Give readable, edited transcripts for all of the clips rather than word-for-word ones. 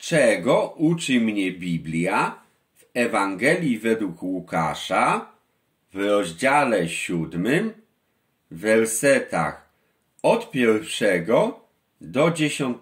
czego uczy mnie Biblia w Ewangelii według Łukasza w rozdziale 7, w wersetach od 1 do 10.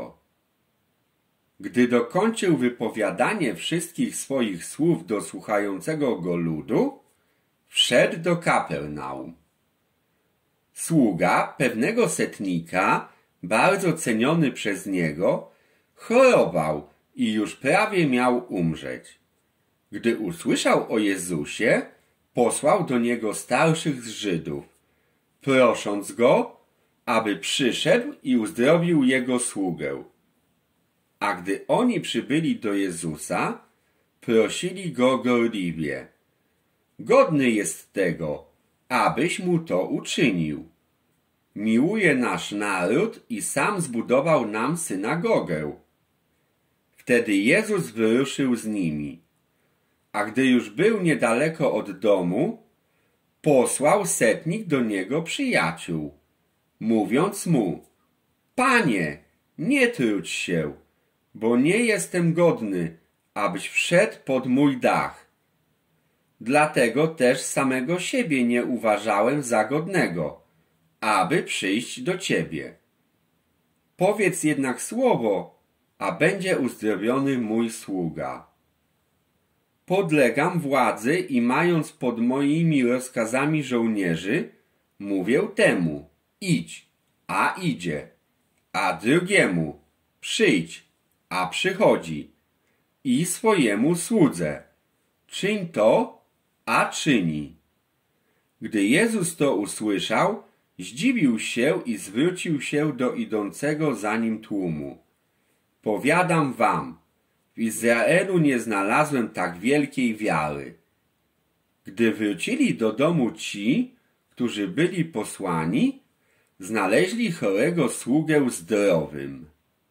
Gdy dokończył wypowiadanie wszystkich swoich słów do słuchającego go ludu, wszedł do Kapernaum. Sługa pewnego setnika, bardzo ceniony przez niego, chorował i już prawie miał umrzeć. Gdy usłyszał o Jezusie, posłał do niego starszych z Żydów, prosząc go, aby przyszedł i uzdrowił jego sługę. A gdy oni przybyli do Jezusa, prosili go gorliwie: godny jest tego, abyś mu to uczynił. Miłuje nasz naród i sam zbudował nam synagogę. Wtedy Jezus wyruszył z nimi. A gdy już był niedaleko od domu, posłał setnik do niego przyjaciół, mówiąc mu: Panie, nie trudź się, bo nie jestem godny, abyś wszedł pod mój dach. Dlatego też samego siebie nie uważałem za godnego, aby przyjść do ciebie. Powiedz jednak słowo, a będzie uzdrowiony mój sługa. Podlegam władzy i mając pod moimi rozkazami żołnierzy, mówię temu: idź, a idzie, a drugiemu: przyjdź, a przychodzi, i swojemu słudze: czyń to, a czyni. Gdy Jezus to usłyszał, zdziwił się i zwrócił się do idącego za nim tłumu: powiadam wam, w Izraelu nie znalazłem tak wielkiej wiary. Gdy wrócili do domu ci, którzy byli posłani, znaleźli chorego sługę zdrowym.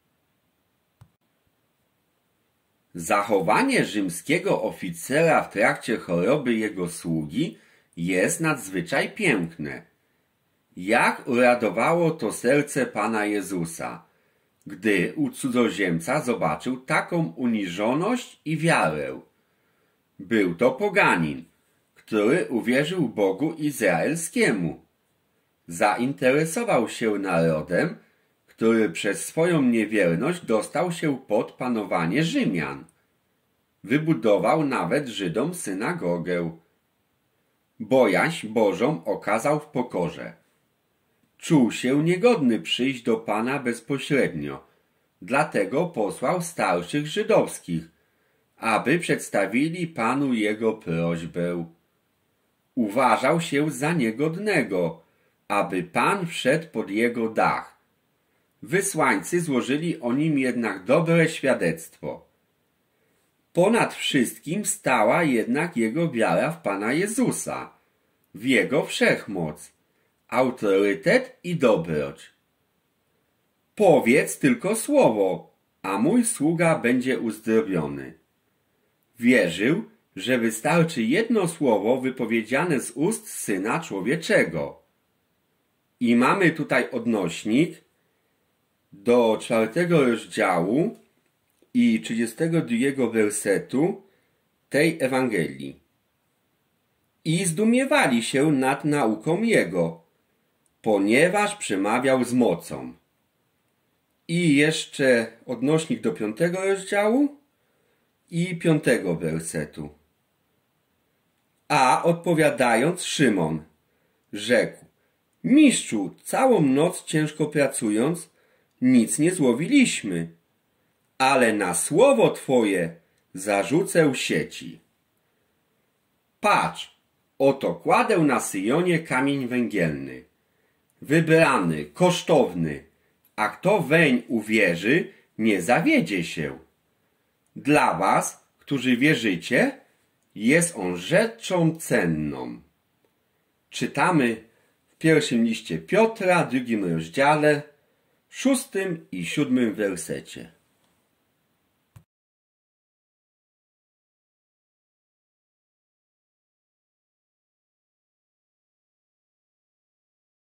Zachowanie rzymskiego oficera w trakcie choroby jego sługi jest nadzwyczaj piękne. Jak uradowało to serce Pana Jezusa, gdy u cudzoziemca zobaczył taką uniżoność i wiarę. Był to poganin, który uwierzył Bogu Izraelskiemu. Zainteresował się narodem, który przez swoją niewierność dostał się pod panowanie Rzymian. Wybudował nawet Żydom synagogę. Bojaźń Bożą okazał w pokorze. Czuł się niegodny przyjść do Pana bezpośrednio, dlatego posłał starszych żydowskich, aby przedstawili Panu jego prośbę. Uważał się za niegodnego, aby Pan wszedł pod jego dach. Wysłańcy złożyli o nim jednak dobre świadectwo. Ponad wszystkim stała jednak jego wiara w Pana Jezusa, w Jego wszechmoc, autorytet i dobroć. Powiedz tylko słowo, a mój sługa będzie uzdrowiony. Wierzył, że wystarczy jedno słowo wypowiedziane z ust Syna Człowieczego. I mamy tutaj odnośnik do 4 rozdziału i 32 wersetu tej Ewangelii. I zdumiewali się nad nauką Jego, ponieważ przemawiał z mocą. I jeszcze odnośnik do 5 rozdziału i 5 wersetu. A odpowiadając Szymon rzekł: Mistrzu, całą noc ciężko pracując, nic nie złowiliśmy, ale na słowo Twoje zarzucę sieci. Patrz, oto kładę na Syjonie kamień węgielny, wybrany, kosztowny, a kto weń uwierzy, nie zawiedzie się. Dla was, którzy wierzycie, jest on rzeczą cenną. Czytamy w pierwszym liście Piotra, 2 rozdziale, 6 i 7 wersecie.